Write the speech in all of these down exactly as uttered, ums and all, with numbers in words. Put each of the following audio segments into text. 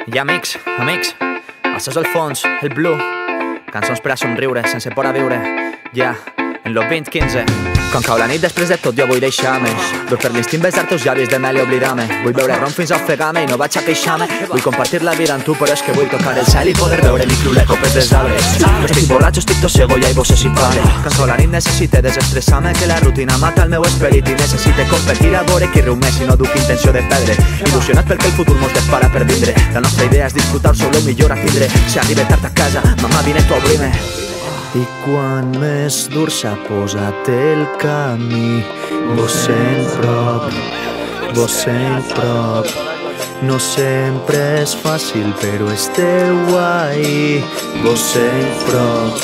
I amics, amics, això és el fons, el blue. Cançons per a somriure, sense por a viure. Ja, yeah, en lo vint quinze. Quan cau la nit després de tot jo vull deixar-me. Vull per l'instint besar teus llavis de mel i oblidar-me. Vull beure rom fins a ofegar-me i no vaig a queixar-me. Vull compartir la vida amb tu però és que vull tocar el cel i poder veure microler copes dels arbres. Jo estic borratxo, estic tossego i aigua se si pare. Quan cau la nit necessite desestressar-me, que la rutina mata el meu esperit i necessite competir a veure qui riu més i no duc intenció de perdre. Il·lusionat perquè el futur mos depara per vindre. La nostra idea és disfrutar sobre el millor a tindre. Si arribe tard a casa, mamà vine tu a obrir-me. I quan més dur s'ha posat el camí, vos sent prop, vos sent prop. No sempre és fàcil però esteu ahí. Vos sent prop,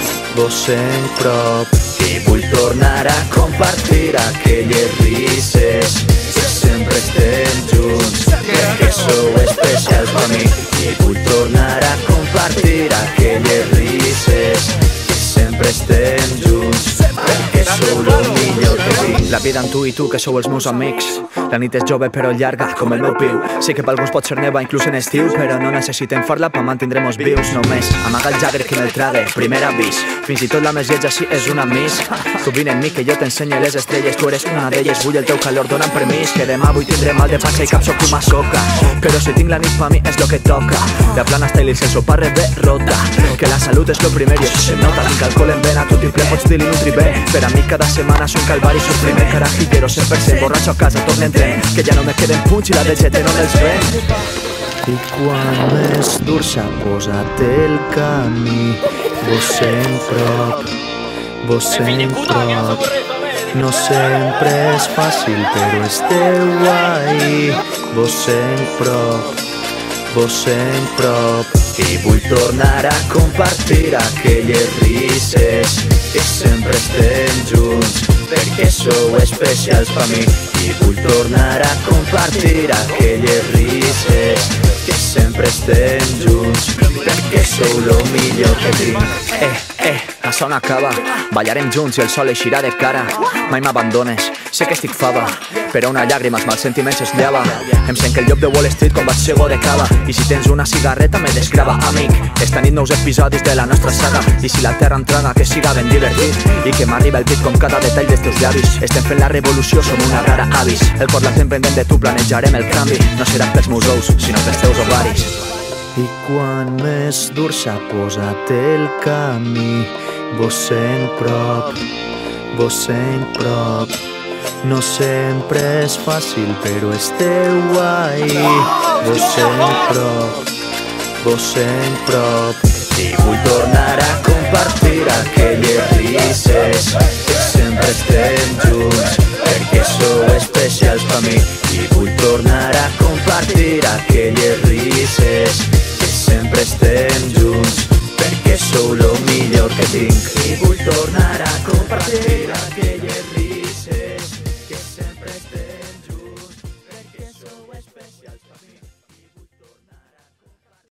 vos sent prop. I vull tornar a compartir aquelles risses que sempre estem junts, perquè sou especials per mi. I vull tornar a compartir aquelles risses que sempre estem junts, perquè sou el millor que tinc. La vida amb tu i tu que sou els meus amics. La nit és jove però llarga com el meu piu. Sé que per alguns pot ser neva inclús en estiu, però no necessitem fer-la per mantindrem-nos vius. Només amaga el Jagger que me'l trague, primer avís. Fins i tot la més lletja si és una miss. Tu vine amb mi que jo t'ensenye les estrelles, tu eres una d'elles. Vull el teu calor, dona'm permís, que demà vull tindre mal de panxa i cap sóc una soca. Però si tinc la nit pa mi és lo que toca. De plana style i sense soparre de rota. Que la salut és lo primer i això se nota. Tinc alcohol en vena, tu triple pots dir i nutri bé. Per a mi cada setmana és un calvari sofriment. Carajillero cent per cent borratxo a casa, torne en tren, que ja no me queden punts i la de gete no me'ls ven. I quan més dur s'ha posat el camí, vos sent prop, vos sent prop. No sempre és fàcil però esteu ahí. Vos sent prop, vos sent prop. I vull tornar a compartir aquelles risses que sempre estem junts, perquè sou especials per mi. I vull tornar a compartir aquelles risses que sempre estem junts, perquè sou lo millor que tinc. Eh, eh, la son acaba, ballarem junts i el sol eixirà de cara. Mai m'abandones, sé que estic fava, però una llàgrima els mals sentiments es lleva. Em sent que el llop de Wall Street com vaig segur de cava. I si tens una cigarreta me desgrava, amic. Esta nit nous episodis de la nostra saga. I si la terra entraga que siga ben divertit i que m'arriba el pit com cada detall dels teus llavis. Estem fent la revolució, som una rara avis. El cor la fem pendent de tu, planejarem el canvi. No serà pels meus ous, sinó pels teus ovaris. I quan més dur s'ha posat el camí, vos sent prop, vos sent prop. No sempre és fàcil però esteu ahí. Vos sent prop, vos sent prop. I vull tornar a compartir aquelles risses que sempre estem junts, perquè sou especials per mi. I vull tornar a compartir aquelles risses que sempre estem junts, perquè sou lo millor que tinc. I vull tornar a compartir aquelles risses